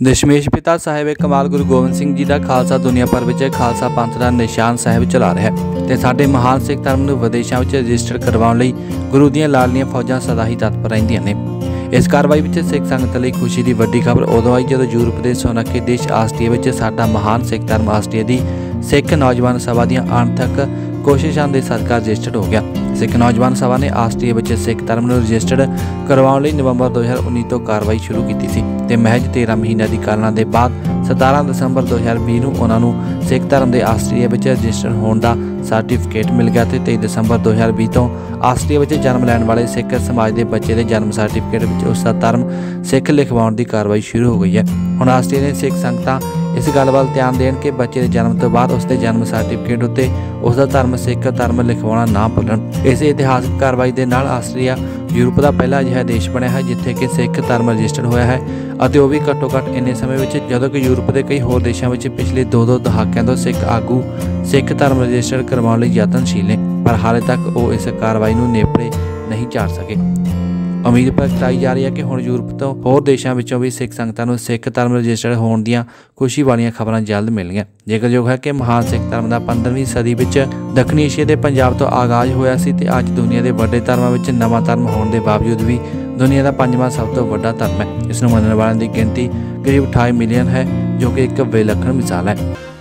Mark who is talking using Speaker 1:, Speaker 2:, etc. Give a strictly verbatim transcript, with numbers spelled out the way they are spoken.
Speaker 1: दशमेश पिता साहिब कमाल गुरु गोबिंद सिंह जी का खालसा दुनिया भर में खालसा पंथ का निशान साहिब चला रहा है ते साडे महान सिख धर्म को विदेशों में रजिस्टर करवाने गुरु दीआं लाडलियां फौजां सदा ही तत्पर रहिंदियां ने। इस कार्रवाई में सिख संगत लई खुशी की वड्डी खबर उदों आई जदों यूरोप के सोनखे देश आस्ट्रिया में साडा महान सिख धर्म आस्ट्रिया की सिख नौजवान सभा दी अणथक कोशिशों के सदका रजिस्टर्ड हो गया। सिख नौजवान सभा ने आस्ट्रिया में सिख धर्म को रजिस्टर्ड करवाने नवंबर दो हज़ार उन्नीस तो कार्रवाई शुरू की सी ते महज तेरह महीनों की कालना के बाद सतारह दसंबर दो हज़ार भी उन्होंने सिख धर्म के आस्ट्रिया में रजिस्टर्ड होने का सर्टिफिकेट मिल गया। तो तेईस दसंबर दो हज़ार भी तो आस्ट्रिया में जन्म लैण वाले सिख समाज के बच्चे के जन्म सर्टिफिकेट में उसका धर्म सिख लिखवाने की कार्रवाई शुरू हो गई है। हुण आस्ट्रिया ने सिख संगतां इस गल वाल ध्यान देण कि बच्चे के जन्म तो बाद उसके जन्म सर्टिफिकेट उत्ते उसका धर्म सिख धर्म लिखवाना ना भुल्लण। इस इतिहासक कार्रवाई के नाल आस्ट्रिया यूरोप का पहला अजिहा देश बनया है जिथे कि सिख धर्म रजिस्टर्ड होया है और वह भी घट्टो घट्ट इन्ने समय में जदों कि यूरोप के कई होर देशों में पिछले दो दो दहाकिਆਂ तो सिख आगू सिख धर्म रजिस्टर्ड करवाने लई यतनशील ने, पर हाले तक वो इस कार्रवाई नूं नेपरे नहीं चाढ़ सके। उम्मीद प्रगटाई जा रही है कि हुण यूरोप तो होर देशों विचों भी सिख संगतां नूं सिख धर्म रजिस्टर्ड होने दीआं खुशी वालियां खबरां जल्द मिलणगीआं। जिक्रयोग है कि महान सिख धर्म का पंद्रहवीं सदी विच दक्षिणी एशिया के पंजाब तो आगाज होया सी ते अज दुनिया के वड्डे धर्मां विच नवां धर्म होने के बावजूद भी दुनिया का पंजवां सब तो वड्डा धर्म है। इस नूं मनण वालियां की गिणती करीब अठाई मिलियन है जो कि एक विलक्षण मिसाल है।